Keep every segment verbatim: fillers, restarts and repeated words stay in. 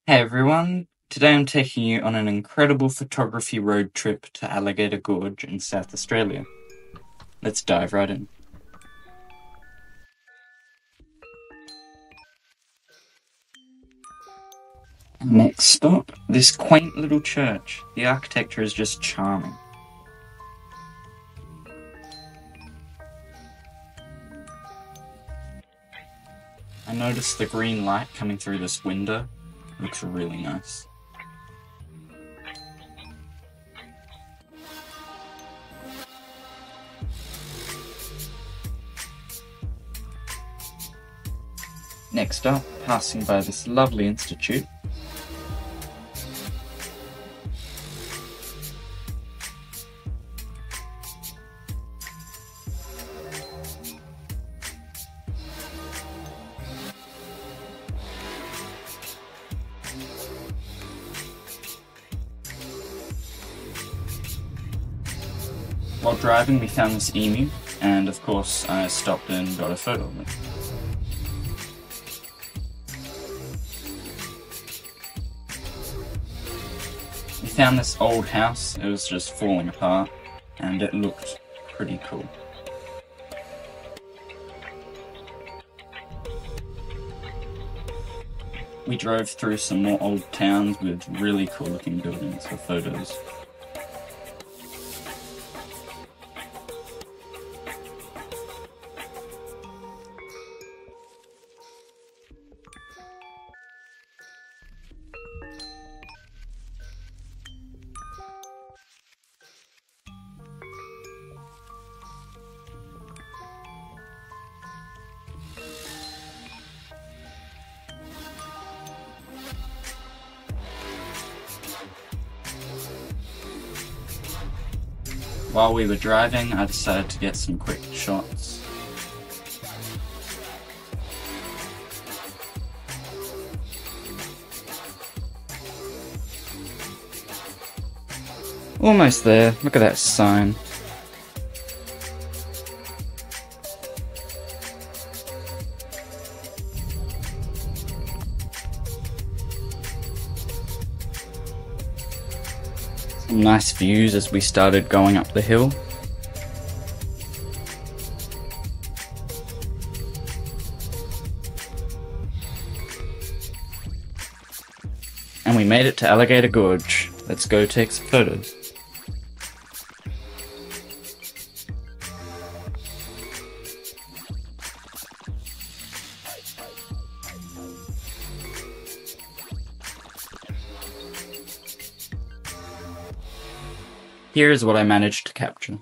Hey everyone, today I'm taking you on an incredible photography road trip to Alligator Gorge in South Australia. Let's dive right in. Next stop, this quaint little church. The architecture is just charming. I noticed the green light coming through this window. Looks really nice. Next up, passing by this lovely institute. While driving, we found this emu, and of course I stopped and got a photo of it. We found this old house. It was just falling apart, and it looked pretty cool. We drove through some more old towns with really cool looking buildings for photos. While we were driving, I decided to get some quick shots. Almost there, look at that sign. Some nice views as we started going up the hill. And we made it to Alligator Gorge. Let's go take some photos. Here is what I managed to capture.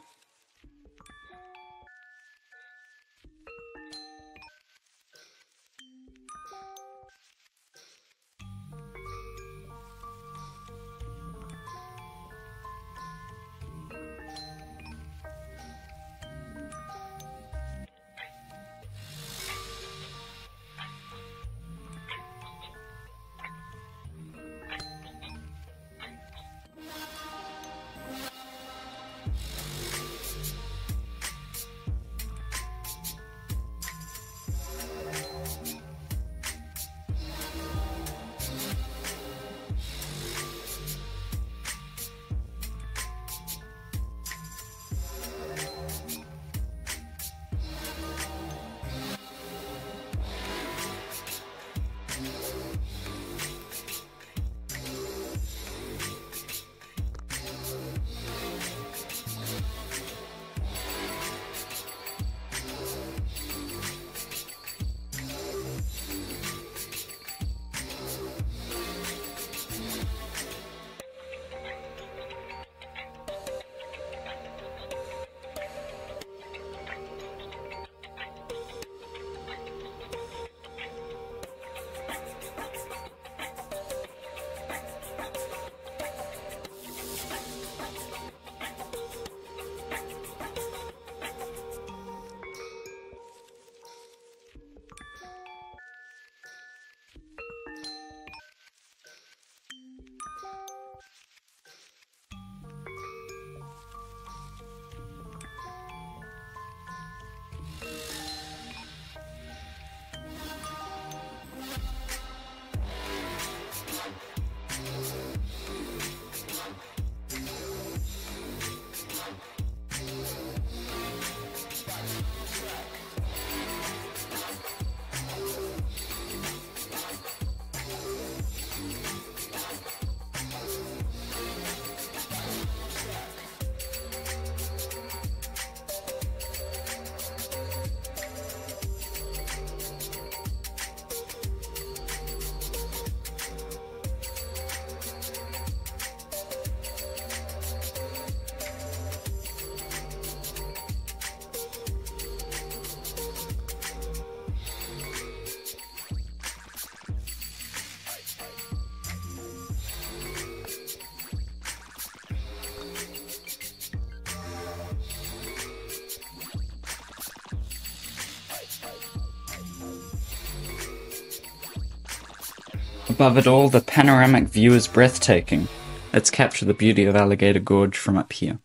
Above it all, the panoramic view is breathtaking. Let's capture the beauty of Alligator Gorge from up here.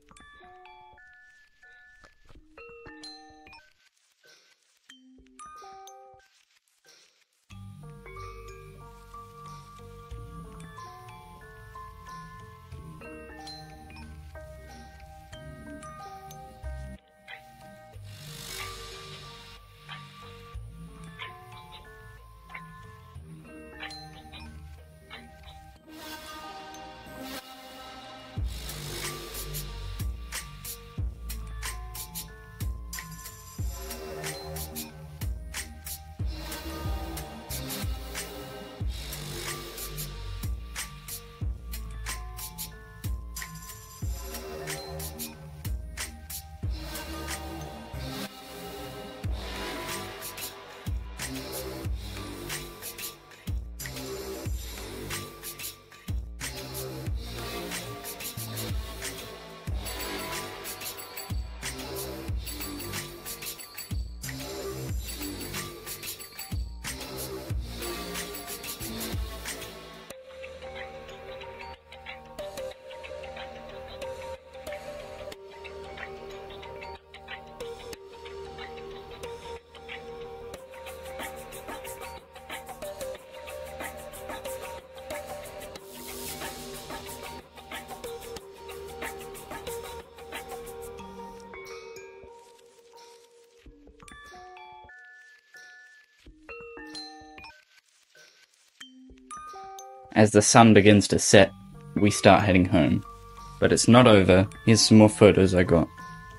As the sun begins to set, we start heading home. But it's not over. Here's some more photos I got.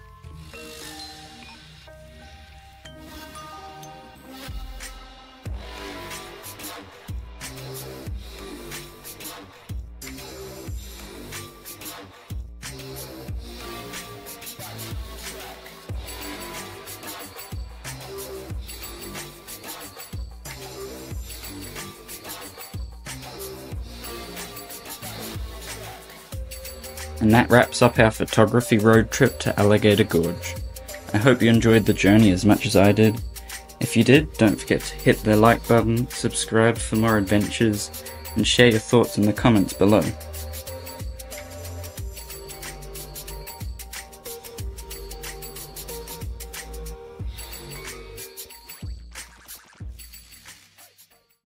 And that wraps up our photography road trip to Alligator Gorge. I hope you enjoyed the journey as much as I did. If you did, don't forget to hit the like button, subscribe for more adventures, and share your thoughts in the comments below.